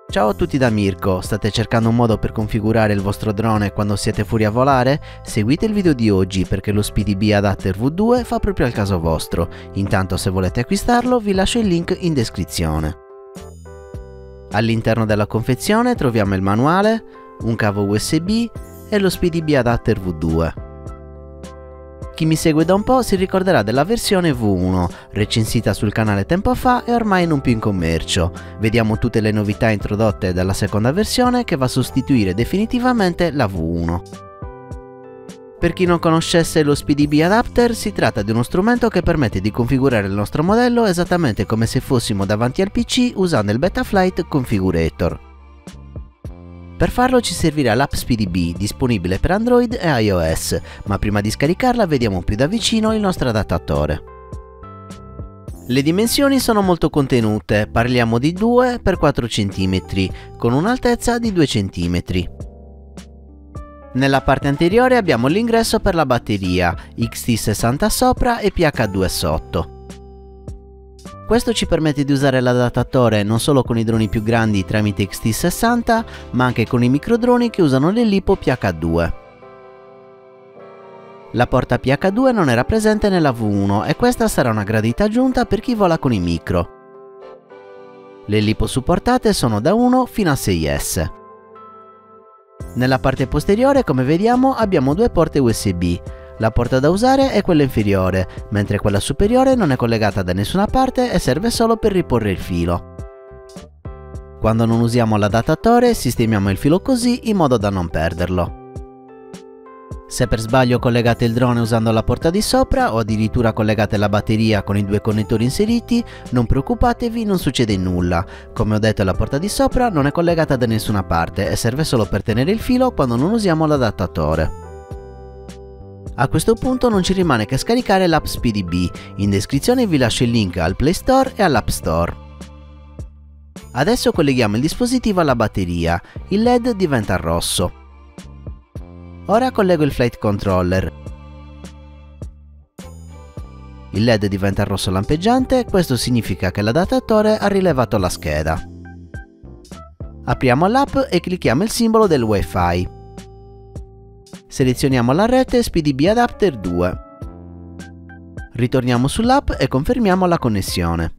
Ciao a tutti da Mirko, state cercando un modo per configurare il vostro drone quando siete fuori a volare? Seguite il video di oggi perché lo SpeedyBee Adapter V2 fa proprio al caso vostro. Intanto se volete acquistarlo vi lascio il link in descrizione. All'interno della confezione troviamo il manuale, un cavo USB e lo SpeedyBee Adapter V2. Chi mi segue da un po' si ricorderà della versione V1, recensita sul canale tempo fa e ormai non più in commercio. Vediamo tutte le novità introdotte dalla seconda versione che va a sostituire definitivamente la V1. Per chi non conoscesse lo SpeedyBee Adapter, si tratta di uno strumento che permette di configurare il nostro modello esattamente come se fossimo davanti al PC usando il Betaflight Configurator. Per farlo ci servirà l'app SpeedyBee, disponibile per Android e iOS, ma prima di scaricarla vediamo più da vicino il nostro adattatore. Le dimensioni sono molto contenute, parliamo di 2x4 cm, con un'altezza di 2 cm. Nella parte anteriore abbiamo l'ingresso per la batteria, XT60 sopra e PH2 sotto. Questo ci permette di usare l'adattatore non solo con i droni più grandi tramite XT60, ma anche con i microdroni che usano l'Elipo PH2. La porta PH2 non era presente nella V1 e questa sarà una gradita aggiunta per chi vola con i micro. Le LiPo supportate sono da 1 fino a 6S. Nella parte posteriore, come vediamo, abbiamo due porte USB. La porta da usare è quella inferiore, mentre quella superiore non è collegata da nessuna parte e serve solo per riporre il filo. Quando non usiamo l'adattatore, sistemiamo il filo così in modo da non perderlo. Se per sbaglio collegate il drone usando la porta di sopra o addirittura collegate la batteria con i due connettori inseriti, non preoccupatevi, non succede nulla. Come ho detto, la porta di sopra non è collegata da nessuna parte e serve solo per tenere il filo quando non usiamo l'adattatore. A questo punto non ci rimane che scaricare l'app SpeedyBee, in descrizione vi lascio il link al Play Store e all'App Store. Adesso colleghiamo il dispositivo alla batteria, il LED diventa rosso. Ora collego il Flight Controller. Il LED diventa rosso lampeggiante, questo significa che l'adattatore ha rilevato la scheda. Apriamo l'app e clicchiamo il simbolo del Wi-Fi. Selezioniamo la rete SpeedyBee Adapter 2. Ritorniamo sull'app e confermiamo la connessione.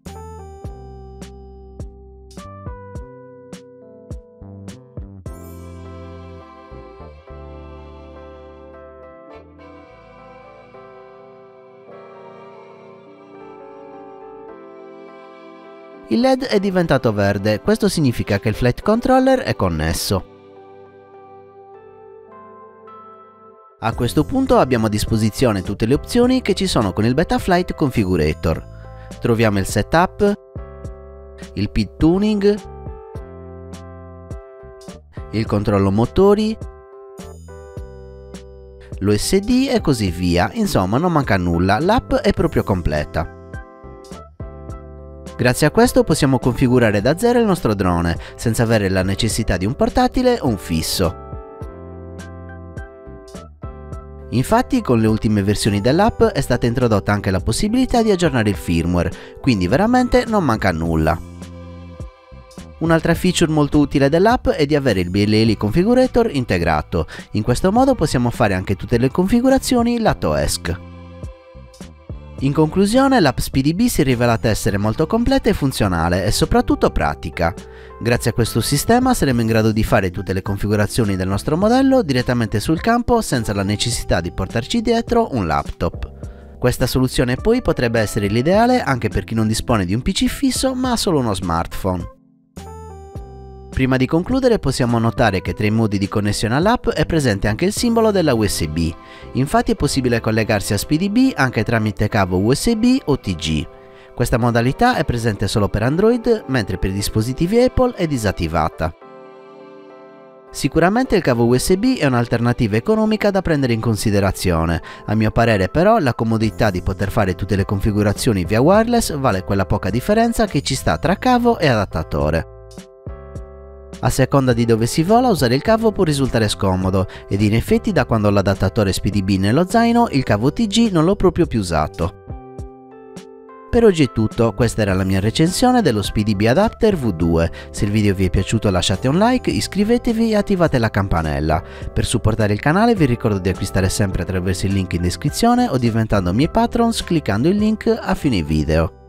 Il LED è diventato verde, questo significa che il Flight Controller è connesso. A questo punto abbiamo a disposizione tutte le opzioni che ci sono con il Betaflight Configurator. Troviamo il Setup, il Pit Tuning, il controllo motori, l'OSD e così via, insomma non manca nulla, l'app è proprio completa. Grazie a questo possiamo configurare da zero il nostro drone, senza avere la necessità di un portatile o un fisso. Infatti con le ultime versioni dell'app è stata introdotta anche la possibilità di aggiornare il firmware, quindi veramente non manca nulla. Un'altra feature molto utile dell'app è di avere il BLL Configurator integrato, in questo modo possiamo fare anche tutte le configurazioni lato ESC. In conclusione, l'app SpeedyBee si è rivelata essere molto completa e funzionale e soprattutto pratica. Grazie a questo sistema saremo in grado di fare tutte le configurazioni del nostro modello direttamente sul campo senza la necessità di portarci dietro un laptop. Questa soluzione poi potrebbe essere l'ideale anche per chi non dispone di un PC fisso ma ha solo uno smartphone. Prima di concludere possiamo notare che tra i modi di connessione all'app è presente anche il simbolo della USB. Infatti è possibile collegarsi a SpeedyBee anche tramite cavo USB o TG. Questa modalità è presente solo per Android, mentre per i dispositivi Apple è disattivata. Sicuramente il cavo USB è un'alternativa economica da prendere in considerazione. A mio parere però la comodità di poter fare tutte le configurazioni via wireless vale quella poca differenza che ci sta tra cavo e adattatore. A seconda di dove si vola, usare il cavo può risultare scomodo ed in effetti da quando ho l'adattatore SpeedyBee nello zaino il cavo TG non l'ho proprio più usato. Per oggi è tutto, questa era la mia recensione dello SpeedyB Adapter V2. Se il video vi è piaciuto lasciate un like, iscrivetevi e attivate la campanella. Per supportare il canale vi ricordo di acquistare sempre attraverso il link in descrizione o diventando miei patrons cliccando il link a fine video.